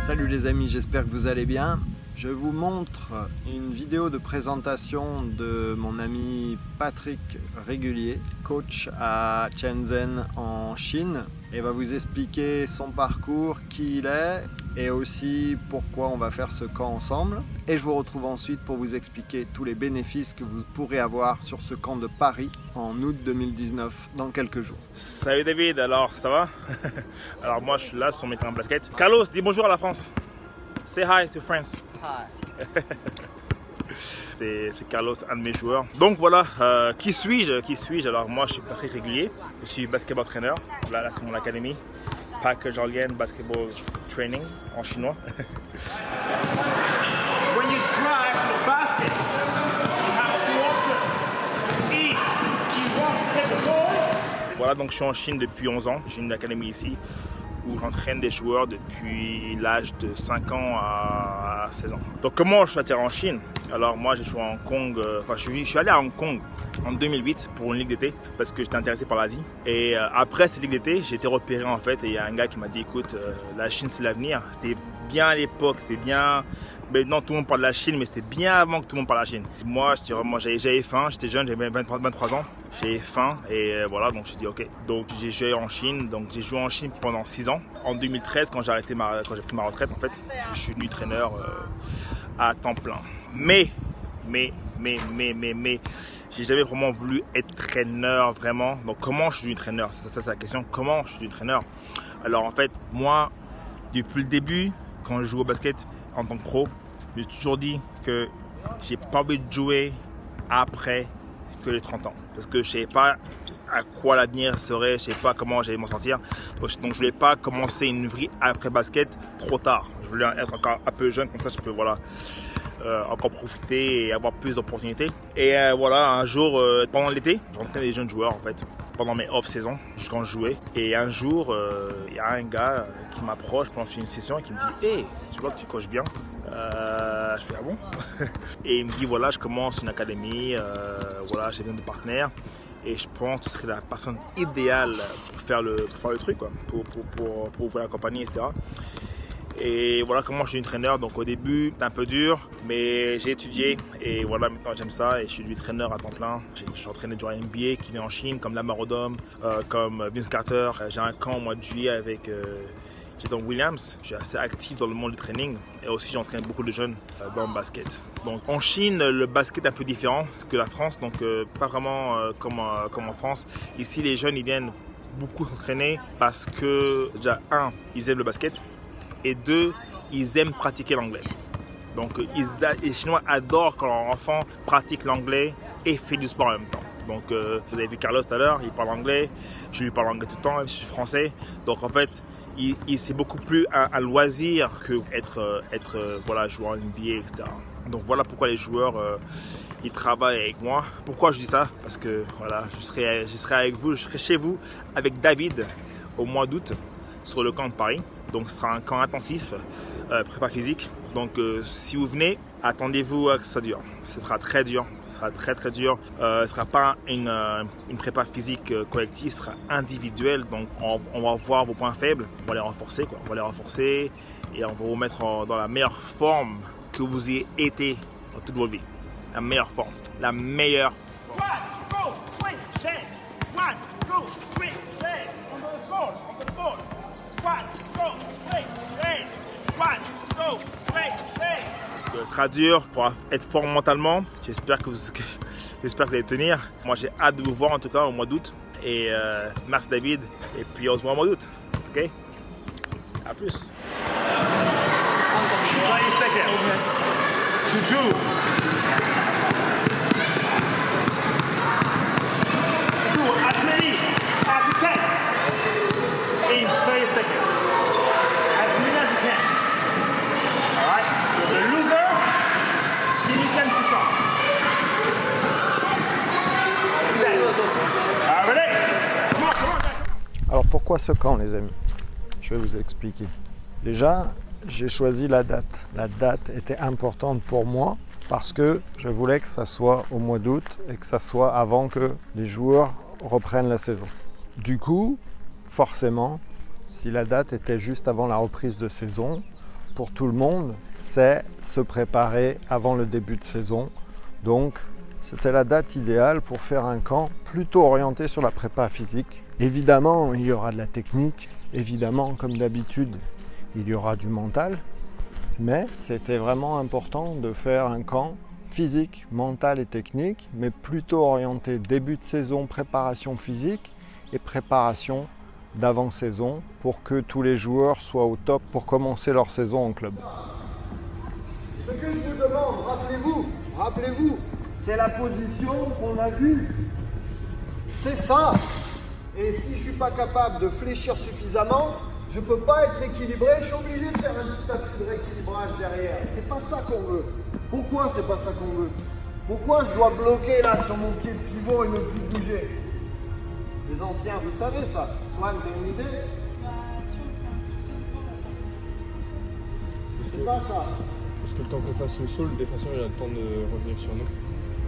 Salut les amis, j'espère que vous allez bien. Je vous montre une vidéo de présentation de mon ami Patrick Régulier, coach à Shenzhen en Chine, et va vous expliquer son parcours, qui il est et aussi pourquoi on va faire ce camp ensemble. Et je vous retrouve ensuite pour vous expliquer tous les bénéfices que vous pourrez avoir sur ce camp de Paris en août 2019 dans quelques jours. Salut David, alors ça va? Alors moi je suis là sur mes terrains de basket. Carlos, dis bonjour à la France. Say hi to France. Hi. C'est Carlos, un de mes joueurs. Donc voilà, qui suis-je? Alors moi je suis Patrick Régulier, je suis basketball trainer. Là c'est mon académie, Park Jiaolian Basketball Training en chinois. When you drive the basket, you have two options. If you want to hit the ball. Voilà, donc je suis en Chine depuis 11 ans. J'ai une académie ici où j'entraîne des joueurs depuis l'âge de 5 ans à 16 ans. Donc comment je suis atterri en Chine? Alors moi j'ai joué à Hong Kong, je suis allé à Hong Kong en 2008 pour une ligue d'été parce que j'étais intéressé par l'Asie. Et après cette ligue d'été, j'ai été repéré en fait et il y a un gars qui m'a dit écoute, la Chine c'est l'avenir. C'était bien à l'époque, c'était bien. Maintenant tout le monde parle de la Chine, mais c'était bien avant que tout le monde parle de la Chine. Moi, j'avais faim, j'étais jeune, j'avais 23 ans, j'avais faim et voilà, donc j'ai dit ok. Donc j'ai joué en Chine, j'ai joué en Chine pendant 6 ans. En 2013, quand j'ai pris ma retraite, en fait, je suis devenu traîneur à temps plein. Mais, j'ai jamais vraiment voulu être traîneur vraiment. Donc comment je suis devenu traîneur? Ça c'est la question. Comment je suis devenu traîneur? Alors en fait, moi, depuis le début, quand je joue au basket en tant que pro, j'ai toujours dit que j'ai pas envie de jouer après que les 30 ans. Parce que je savais pas à quoi l'avenir serait, je savais pas comment j'allais m'en sortir. Donc je voulais pas commencer une vie après basket trop tard. Je voulais être encore un peu jeune, comme ça je peux voilà, encore profiter et avoir plus d'opportunités. Et voilà, un jour, pendant l'été, j'entraînais des jeunes joueurs en fait, pendant mes off-saisons, quand je jouais. Et un jour, il y a un gars qui m'approche pendant une session et qui me dit « Hey, tu vois que tu coaches bien ?» Je fais « Ah bon ?» Et il me dit « Voilà, je commence une académie, voilà, j'ai besoin de partenaires. Et je pense que tu serais la personne idéale pour faire le truc, quoi, pour ouvrir la compagnie, etc. » Et voilà comment je suis entraîneur. Donc au début c'était un peu dur, mais j'ai étudié et voilà, maintenant j'aime ça et je suis devenu traîneur à temps plein. J'ai entraîné des joueurs NBA qui viennent en Chine comme Lamar Odom, comme Vince Carter. J'ai un camp au mois de juillet avec Jason Williams. Je suis assez actif dans le monde du training et aussi j'entraîne beaucoup de jeunes dans le basket. Donc en Chine le basket est un peu différent que la France, donc pas vraiment comme en France. Ici les jeunes ils viennent beaucoup s'entraîner parce que déjà ils aiment le basket. Et 2, ils aiment pratiquer l'anglais. Donc les Chinois adorent quand leur enfant pratique l'anglais et fait du sport en même temps. Donc vous avez vu Carlos tout à l'heure, il parle anglais, je lui parle anglais tout le temps, même si je suis français. Donc en fait, c'est beaucoup plus un loisir que être voilà, joueur en NBA, etc. Donc voilà pourquoi les joueurs ils travaillent avec moi. Pourquoi je dis ça? Parce que voilà, je serai avec vous, je serai chez vous avec David au mois d'août sur le camp de Paris. Donc ce sera un camp intensif, prépa physique. Donc si vous venez, attendez-vous à que ce soit dur. Ce sera très dur, ce sera très dur. Ce ne sera pas une prépa physique collective, ce sera individuel. Donc on va voir vos points faibles, on va les renforcer, quoi. On va les renforcer et on va vous mettre dans la meilleure forme que vous ayez été dans toute votre vie. La meilleure forme, la meilleure forme. One, go, swing, shake. One, go, swing, shake. On the board, on the board. One, go, swing, shake. One, go, swing, shake. Ce sera dur, il faudra être fort mentalement. J'espère que vous allez tenir. Moi j'ai hâte de vous voir en tout cas au mois d'août. Et merci David. Et puis on se voit au mois d'août. Ok? À plus. 20 seconds to do. Do as many as you can in 30 seconds. As many as you can. Alright? The loser, then you can push off. Ready? Come on. Alors pourquoi ce camp les amis? Je vais vous expliquer. Déjà, j'ai choisi la date. La date était importante pour moi parce que je voulais que ça soit au mois d'août et que ça soit avant que les joueurs reprennent la saison. Du coup, forcément, si la date était juste avant la reprise de saison, pour tout le monde, c'est se préparer avant le début de saison. Donc, c'était la date idéale pour faire un camp plutôt orienté sur la prépa physique. Évidemment, il y aura de la technique. Évidemment, comme d'habitude, il y aura du mental. Mais c'était vraiment important de faire un camp physique, mental et technique, mais plutôt orienté début de saison, préparation physique et préparation d'avant-saison pour que tous les joueurs soient au top pour commencer leur saison en club. Ce que je vous demande, rappelez-vous, c'est la position qu'on a vue. C'est ça. Et si je ne suis pas capable de fléchir suffisamment, je ne peux pas être équilibré, je suis obligé de faire un petit tapis de rééquilibrage derrière. C'est pas ça qu'on veut. Pourquoi c'est pas ça qu'on veut? Pourquoi je dois bloquer là sur mon pied de pivot et ne plus bouger? Les anciens, vous savez ça. Swan, t'as une idée? C'est pas ça. Parce que le temps qu'on fasse le saut, le défenseur il a le temps de revenir sur nous.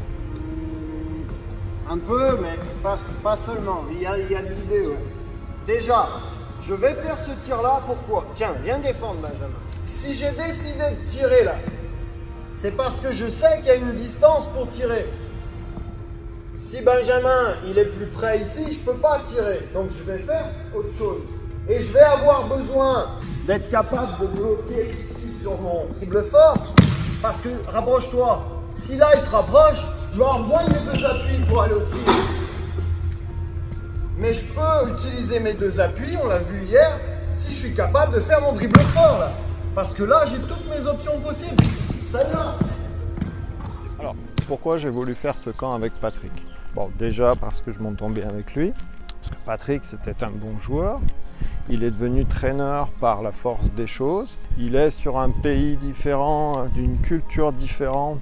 Un peu, mais pas seulement. Il y a de l'idée. Ouais. Déjà, je vais faire ce tir-là. Pourquoi? Tiens, viens défendre, Benjamin. Si j'ai décidé de tirer là, c'est parce que je sais qu'il y a une distance pour tirer. Si Benjamin, il est plus près ici, je ne peux pas tirer. Donc, je vais faire autre chose. Et je vais avoir besoin d'être capable de bloquer ici sur mon dribble fort. Parce que, rapproche-toi. Si là, il se rapproche, je vais avoir besoin de mes deux appuis pour aller au tir. Mais je peux utiliser mes deux appuis, on l'a vu hier, si je suis capable de faire mon dribble fort là. Parce que là, j'ai toutes mes options possibles. Celle-là. Alors, pourquoi j'ai voulu faire ce camp avec Patrick? Bon, déjà parce que je m'entends bien avec lui. Parce que Patrick, c'était un bon joueur. Il est devenu traîneur par la force des choses. Il est sur un pays différent, d'une culture différente,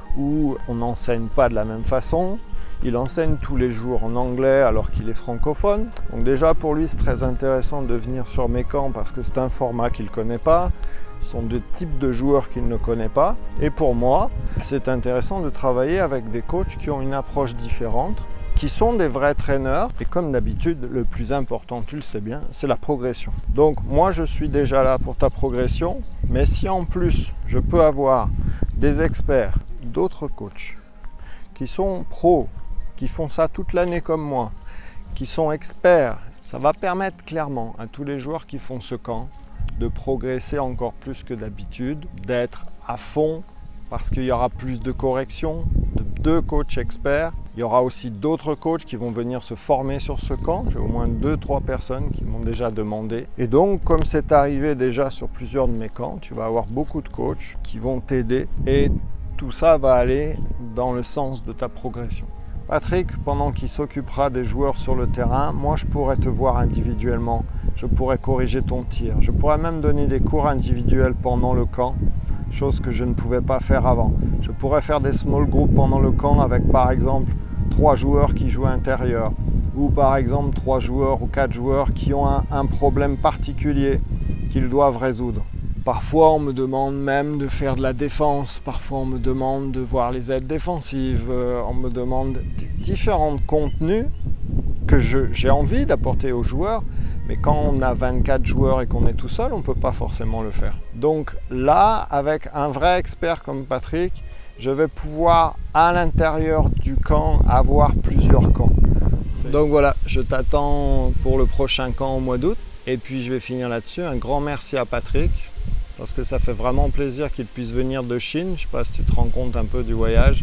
où on n'enseigne pas de la même façon. Il enseigne tous les jours en anglais alors qu'il est francophone. Donc déjà pour lui c'est très intéressant de venir sur mes camps parce que c'est un format qu'il ne connaît pas. Ce sont deux types de joueurs qu'il ne connaît pas. Et pour moi, c'est intéressant de travailler avec des coachs qui ont une approche différente, qui sont des vrais traîneurs. Et comme d'habitude, le plus important, tu le sais bien, c'est la progression. Donc moi je suis déjà là pour ta progression, mais si en plus je peux avoir des experts, d'autres coachs qui sont pros, qui font ça toute l'année comme moi, qui sont experts, ça va permettre clairement à tous les joueurs qui font ce camp de progresser encore plus que d'habitude, d'être à fond parce qu'il y aura plus de corrections, de deux coachs experts. Il y aura aussi d'autres coachs qui vont venir se former sur ce camp. J'ai au moins 2-3 personnes qui m'ont déjà demandé. Et donc, comme c'est arrivé déjà sur plusieurs de mes camps, tu vas avoir beaucoup de coachs qui vont t'aider et tout ça va aller dans le sens de ta progression. Patrick, pendant qu'il s'occupera des joueurs sur le terrain, moi je pourrais te voir individuellement, je pourrais corriger ton tir, je pourrais même donner des cours individuels pendant le camp, chose que je ne pouvais pas faire avant. Je pourrais faire des small groups pendant le camp avec par exemple 3 joueurs qui jouent intérieur, ou par exemple 3 joueurs ou 4 joueurs qui ont un problème particulier qu'ils doivent résoudre. Parfois, on me demande même de faire de la défense. Parfois, on me demande de voir les aides défensives. On me demande différents contenus que j'ai envie d'apporter aux joueurs. Mais quand on a 24 joueurs et qu'on est tout seul, on ne peut pas forcément le faire. Donc là, avec un vrai expert comme Patrick, je vais pouvoir, à l'intérieur du camp, avoir plusieurs camps. Donc voilà, je t'attends pour le prochain camp au mois d'août. Et puis, je vais finir là-dessus. Un grand merci à Patrick. Parce que ça fait vraiment plaisir qu'il puisse venir de Chine. Je ne sais pas si tu te rends compte un peu du voyage.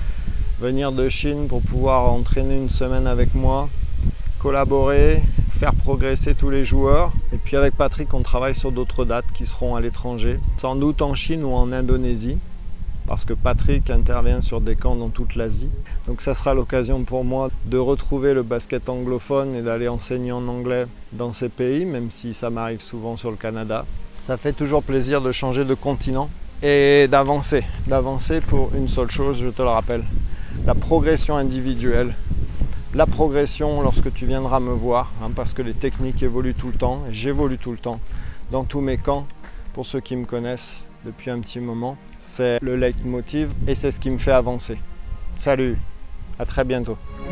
Venir de Chine pour pouvoir entraîner une semaine avec moi, collaborer, faire progresser tous les joueurs. Et puis avec Patrick, on travaille sur d'autres dates qui seront à l'étranger. Sans doute en Chine ou en Indonésie. Parce que Patrick intervient sur des camps dans toute l'Asie. Donc ça sera l'occasion pour moi de retrouver le basket anglophone et d'aller enseigner en anglais dans ces pays, même si ça m'arrive souvent sur le Canada. Ça fait toujours plaisir de changer de continent et d'avancer pour une seule chose, je te le rappelle, la progression individuelle, la progression lorsque tu viendras me voir, parce que les techniques évoluent tout le temps, et j'évolue tout le temps dans tous mes camps. Pour ceux qui me connaissent depuis un petit moment, c'est le leitmotiv et c'est ce qui me fait avancer. Salut, à très bientôt.